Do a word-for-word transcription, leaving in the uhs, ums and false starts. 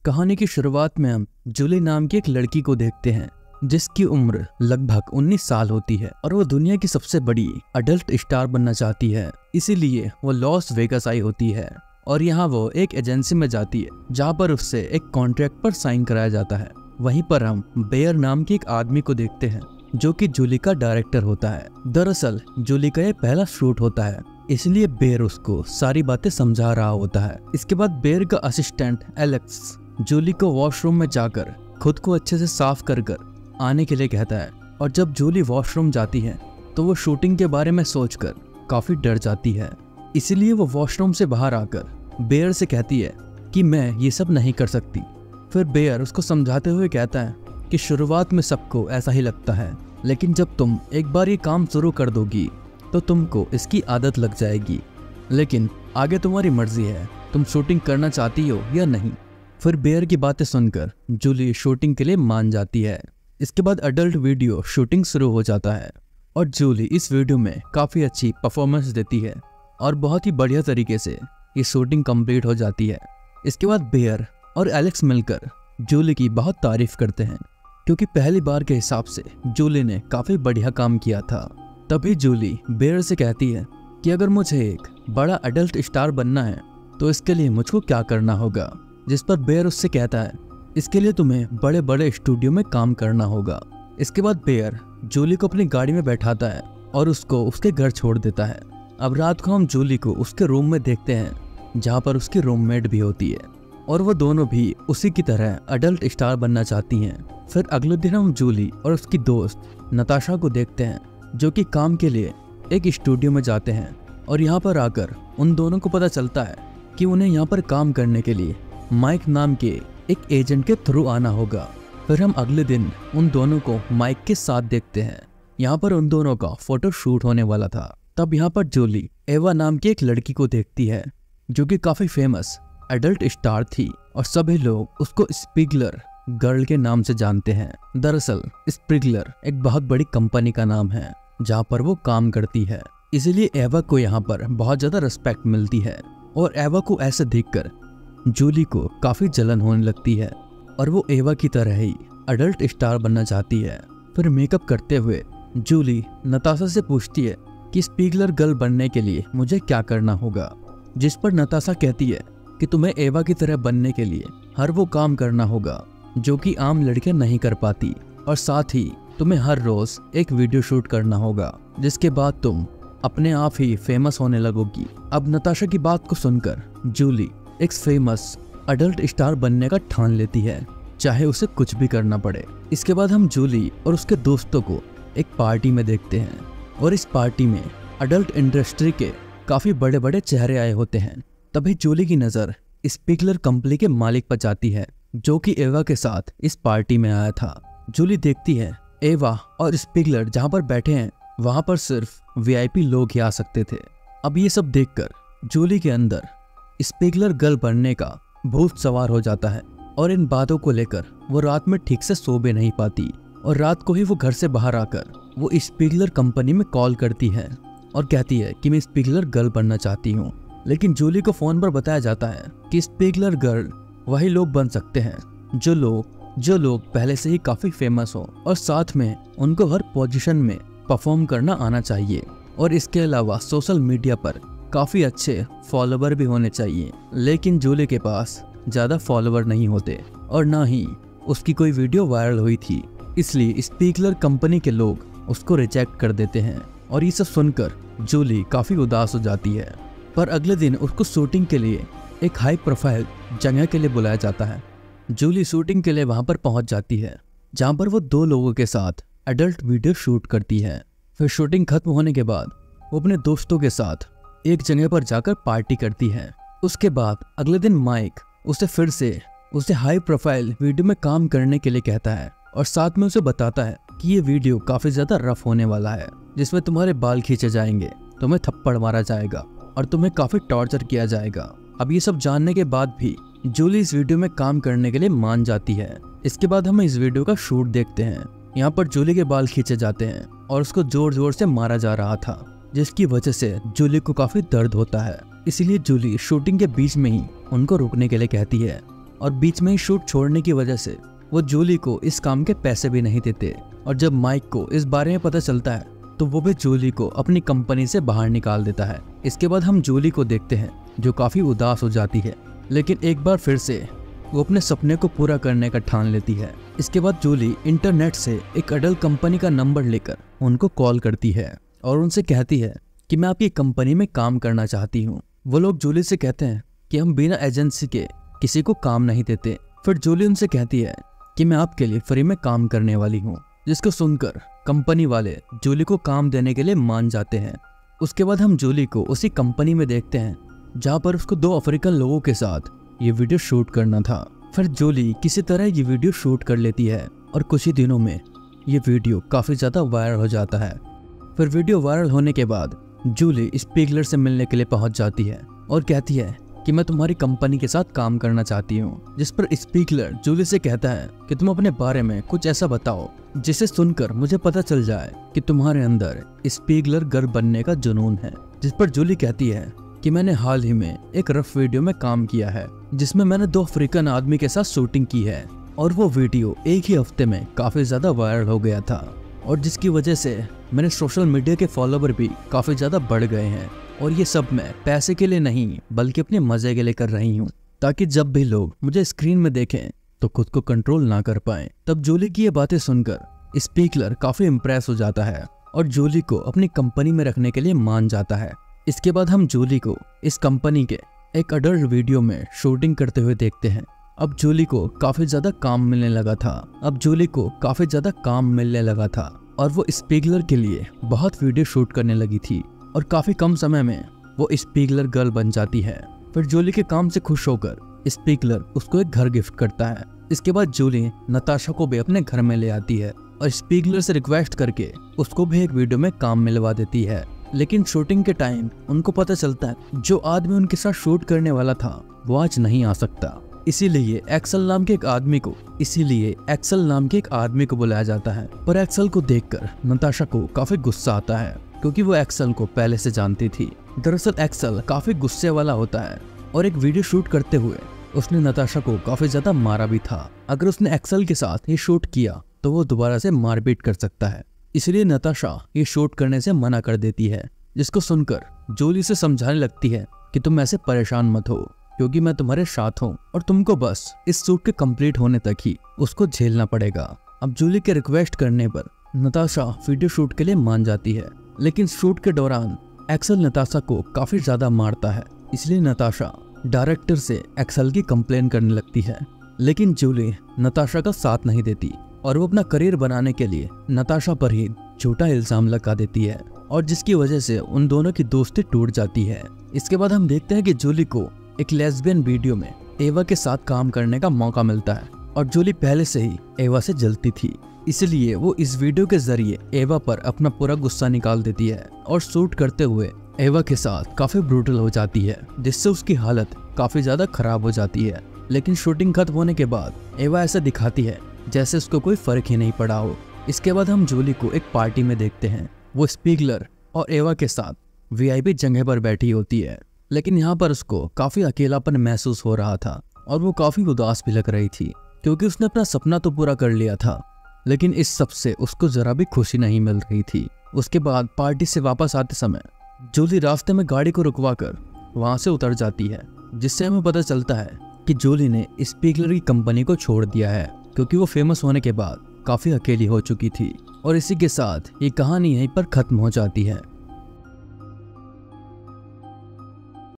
कहानी की शुरुआत में हम जूली नाम की एक लड़की को देखते हैं जिसकी उम्र लगभग उन्नीस साल होती है और वो दुनिया की सबसे बड़ी अडल्ट स्टार बनना चाहती है। इसीलिए वो लॉस वेगास आई होती है और यहाँ वो एक एजेंसी में जाती है जहाँ पर उससे एक कॉन्ट्रैक्ट पर साइन कराया जाता है। वहीं पर हम बेयर नाम के एक आदमी को देखते हैं जो कि जूली का डायरेक्टर होता है। दरअसल जूली का ये पहला शूट होता है, इसलिए बेयर उसको सारी बातें समझा रहा होता है। इसके बाद बेयर का असिस्टेंट एलेक्स जूली को वॉशरूम में जाकर खुद को अच्छे से साफ कर कर आने के लिए कहता है और जब जूली वॉशरूम जाती है तो वो शूटिंग के बारे में सोचकर काफी डर जाती है। इसीलिए वो वॉशरूम से बाहर आकर बेयर से कहती है कि मैं ये सब नहीं कर सकती। फिर बेयर उसको समझाते हुए कहता है कि शुरुआत में सबको ऐसा ही लगता है, लेकिन जब तुम एक बार ये काम शुरू कर दोगी तो तुमको इसकी आदत लग जाएगी। लेकिन आगे तुम्हारी मर्जी है, तुम शूटिंग करना चाहती हो या नहीं। फिर बेयर की बातें सुनकर जूली शूटिंग के लिए मान जाती है। इसके बाद अडल्ट वीडियो शूटिंग शुरू हो जाता है और जूली इस वीडियो में काफ़ी अच्छी परफॉर्मेंस देती है और बहुत ही बढ़िया तरीके से ये शूटिंग कंप्लीट हो जाती है। इसके बाद बेयर और एलेक्स मिलकर जूली की बहुत तारीफ करते हैं क्योंकि पहली बार के हिसाब से जूली ने काफ़ी बढ़िया काम किया था। तभी जूली बेयर से कहती है कि अगर मुझे एक बड़ा अडल्ट स्टार बनना है तो इसके लिए मुझको क्या करना होगा, जिस पर बेयर उससे कहता है इसके लिए तुम्हें बड़े बड़े स्टूडियो में काम करना होगा। इसके बाद बेयर जूली को अपनी गाड़ी में बैठाता है और उसको उसके घर छोड़ देता है। अब रात को हम जूली को उसके रूम में देखते हैं जहाँ पर उसकी रूममेट भी होती है और वो दोनों भी उसी की तरह अडल्ट स्टार बनना चाहती हैं। फिर अगले दिन हम जूली और उसकी दोस्त नताशा को देखते हैं जो कि काम के लिए एक स्टूडियो में जाते हैं और यहाँ पर आकर उन दोनों को पता चलता है कि उन्हें यहाँ पर काम करने के लिए माइक नाम के एक एजेंट के थ्रू आना होगा। फिर हम अगले दिन उन दोनों को माइक के साथ देखते हैं। यहाँ पर उन दोनों का फोटो शूट होने वाला था। तब यहाँ पर जूली एवा नाम की एक लड़की को देखती है जो कि काफी फेमस अडल्ट स्टार थी और सभी लोग उसको स्पिगलर गर्ल के नाम से जानते हैं। दरअसल स्पिगलर एक बहुत बड़ी कंपनी का नाम है जहाँ पर वो काम करती है, इसीलिए एवा को यहाँ पर बहुत ज्यादा रिस्पेक्ट मिलती है और एवा को ऐसे देखकर जूली को काफी जलन होने लगती है और वो एवा की तरह ही अडल्ट स्टार बनना चाहती है। फिर मेकअप करते हुए जूली नताशा से पूछती है कि स्पिगलर गर्ल बनने के लिए मुझे क्या करना होगा, जिस पर नताशा कहती है कि तुम्हें एवा की तरह बनने के लिए हर वो काम करना होगा जो कि आम लड़कियां नहीं कर पाती और साथ ही तुम्हें हर रोज एक वीडियो शूट करना होगा जिसके बाद तुम अपने आप ही फेमस होने लगोगी। अब नताशा की बात को सुनकर जूली एक फेमस अडल्ट स्टार बनने का ठान लेती है, चाहे उसे कुछ भी करना पड़े। इसके बाद हम जूली और उसके दोस्तों को एक पार्टी में देखते हैं और इस पार्टी में अडल्ट इंडस्ट्री के काफी बड़े बड़े चेहरे आए होते हैं। तभी जूली की नजर स्पिगलर कंपनी के मालिक पर जाती है जो कि एवा के साथ इस पार्टी में आया था। जूली देखती है एवा और स्पिगलर जहाँ पर बैठे हैं वहां पर सिर्फ वीआईपी लोग ही आ सकते थे। अब ये सब देखकर जूली के अंदर स्पिगलर गर्ल बनने का भूत सवार हो जाता है और इन बातों को लेकर वो रात में ठीक से सो भी नहीं पाती और रात को ही वो घर से बाहर आकर वो स्पिगलर कंपनी में कॉल करती है और कहती है कि मैं स्पिगलर गर्ल बनना चाहती हूँ। लेकिन जूली को फोन पर बताया जाता है कि स्पिगलर गर्ल वही लोग बन सकते हैं जो लोग जो लोग पहले से ही काफी फेमस हो और साथ में उनको हर पोजीशन में परफॉर्म करना आना चाहिए और इसके अलावा सोशल मीडिया पर काफी अच्छे फॉलोवर भी होने चाहिए। लेकिन जूली के पास ज्यादा फॉलोवर नहीं होते और ना ही उसकी कोई वीडियो वायरल हुई थी, इसलिए स्पिगलर कंपनी के लोग उसको रिजेक्ट कर देते हैं और ये सब सुनकर जूली काफी उदास हो जाती है। पर अगले दिन उसको शूटिंग के लिए एक हाई प्रोफाइल जगह के लिए बुलाया जाता है। जूली शूटिंग के लिए वहां पर पहुंच जाती है जहां पर वो दो लोगों के साथ एडल्ट वीडियो शूट करती है। फिर शूटिंग खत्म होने के बाद वो अपने दोस्तों के साथ एक जगह पर जाकर पार्टी करती है। उसके बाद अगले दिन माइक उसे फिर से उसे हाई प्रोफाइल वीडियो में काम करने के लिए कहता है और साथ में उसे बताता है कि ये वीडियो काफी ज्यादा रफ होने वाला है जिसमें तुम्हारे बाल खींचे जाएंगे, तुम्हें थप्पड़ मारा जाएगा और तुम्हें काफी टॉर्चर किया जाएगा। अब ये सब जानने के बाद भी जूली इस वीडियो में काम करने के लिए मान जाती है। इसके बाद हम इस वीडियो का शूट देखते हैं। यहाँ पर जूली के बाल खींचे जाते हैं और उसको जोर जोर से मारा जा रहा था जिसकी वजह से जूली को काफी दर्द होता है। इसीलिए जूली शूटिंग के बीच में ही उनको रुकने के लिए कहती है और बीच में ही शूट छोड़ने की वजह से वो जूली को इस काम के पैसे भी नहीं देते। और जब माइक को इस बारे में पता चलता है तो वो भी जूली को अपनी कंपनी से बाहर निकाल देता है। इसके बाद हम जूली को देखते हैं जो काफी उदास हो जाती है, लेकिन एक बार फिर से वो अपने सपने को पूरा करने का ठान लेती है। इसके बाद जूली इंटरनेट से एक अडल्ट कंपनी का नंबर लेकर उनको कॉल करती है और उनसे कहती है कि मैं आपकी कंपनी में काम करना चाहती हूँ। वो लोग जूली से कहते हैं कि हम बिना एजेंसी के किसी को काम नहीं देते। फिर जूली उनसे कहती है कि मैं आपके लिए फ्री में काम करने वाली हूँ, जिसको सुनकर कंपनी वाले जूली को काम देने के लिए मान जाते हैं। उसके बाद हम जूली को उसी कंपनी में देखते हैं जहाँ पर उसको दो अफ्रीकन लोगों के साथ ये वीडियो शूट करना था। फिर जूली किसी तरह ये वीडियो शूट कर लेती है और कुछ ही दिनों में ये वीडियो काफी ज्यादा वायरल हो जाता है। फिर वीडियो वायरल होने के बाद जूली स्पीगलर से मिलने के लिए पहुंच जाती है और कहती है कि मैं तुम्हारी कंपनी के साथ काम करना चाहती हूँ। जिस पर स्पीगलर जूली से कहता है कि तुम अपने बारे में कुछ ऐसा बताओ जिसे सुनकर मुझे पता चल जाए कि तुम्हारे अंदर स्पीगलर गर्ल बनने का जुनून है। जिस पर जूली कहती है कि मैंने हाल ही में एक रफ वीडियो में काम किया है जिसमें मैंने दो अफ्रीकन आदमी के साथ शूटिंग की है और वो वीडियो एक ही हफ्ते में काफी ज्यादा वायरल हो गया था और जिसकी वजह से मेरे सोशल मीडिया के फॉलोवर भी काफी ज्यादा बढ़ गए हैं। और ये सब मैं पैसे के लिए नहीं बल्कि अपने मजे के लिए कर रही हूँ, ताकि जब भी लोग मुझे स्क्रीन में देखें तो खुद को कंट्रोल ना कर पाए। तब जूली की ये बातें सुनकर स्पीगलर काफी इम्प्रेस हो जाता है और जूली को अपनी कंपनी में रखने के लिए मान जाता है। इसके बाद हम जूली को इस कंपनी के एक अडल्ट वीडियो में शूटिंग करते हुए देखते हैं। अब जूली को काफी ज्यादा काम मिलने लगा था अब जूली को काफी ज्यादा काम मिलने लगा था और वो स्पीगलर के लिए बहुत वीडियो शूट करने लगी थी और काफी कम समय में वो स्पीगलर गर्ल बन जाती है। फिर जूली के काम से खुश होकर स्पीगलर उसको एक घर गिफ्ट करता है। इसके बाद जूली नताशा को भी अपने घर में ले आती है और स्पीगलर से रिक्वेस्ट करके उसको भी एक वीडियो में काम मिलवा देती है। लेकिन शूटिंग के टाइम उनको पता चलता है जो आदमी उनके साथ शूट करने वाला था वो आज नहीं आ सकता। इसीलिए एक्सल नाम के एक आदमी को इसीलिए एक्सल नाम के एक आदमी को बुलाया जाता है। पर एक्सल को देखकर नताशा को काफी गुस्सा आता है क्योंकि वो एक्सल को पहले से जानती थी। दरअसल एक्सल काफी गुस्से वाला होता है और एक वीडियो शूट करते हुए उसने नताशा को काफी ज्यादा मारा भी था। अगर उसने एक्सल के साथ ये शूट किया तो वो दोबारा से मारपीट कर सकता है, इसलिए नताशा ये शूट करने से मना कर देती है। जिसको सुनकर जूली से समझाने लगती है कि तुम ऐसे परेशान मत हो क्योंकि मैं तुम्हारे साथ हूँ और तुमको बस इस शूट के कंप्लीट होने तक ही उसको झेलना पड़ेगा। अब जूली के रिक्वेस्ट करने पर नताशा वीडियो शूट के लिए मान जाती है, लेकिन शूट के दौरान एक्सल नताशा को काफी ज्यादा मारता है, इसलिए नताशा डायरेक्टर से एक्सल की कंप्लेन करने लगती है। लेकिन जूली नताशा का साथ नहीं देती और वो अपना करियर बनाने के लिए नताशा पर ही झूठा इल्जाम लगा देती है और जिसकी वजह से उन दोनों की दोस्ती टूट जाती है। इसके बाद हम देखते हैं कि जूली को एक लेस्बियन वीडियो में एवा के साथ काम करने का मौका मिलता है और जूली पहले से ही एवा से जलती थी, इसलिए वो इस वीडियो के जरिए एवा पर अपना पूरा गुस्सा निकाल देती है और शूट करते हुए एवा के साथ काफी ब्रूटल हो जाती है, जिससे उसकी हालत काफी ज्यादा खराब हो जाती है। लेकिन शूटिंग खत्म होने के बाद एवा ऐसा दिखाती है जैसे उसको कोई फर्क ही नहीं पड़ा हो। इसके बाद हम जूली को एक पार्टी में देखते हैं। वो स्पीगलर और एवा के साथ वीआईपी जगह पर बैठी होती है, लेकिन यहाँ पर उसको काफी अकेलापन महसूस हो रहा था और वो काफी उदास भी लग रही थी क्योंकि उसने अपना सपना तो पूरा कर लिया था, लेकिन इस सब से उसको जरा भी खुशी नहीं मिल रही थी। उसके बाद पार्टी से वापस आते समय जूली रास्ते में गाड़ी को रुकवा कर वहां से उतर जाती है, जिससे हमें पता चलता है कि जूली ने स्पीगलर की कंपनी को छोड़ दिया है क्योंकि वो फेमस होने के बाद काफी अकेली हो चुकी थी। और इसी के साथ ये कहानी यहीं पर खत्म हो जाती है।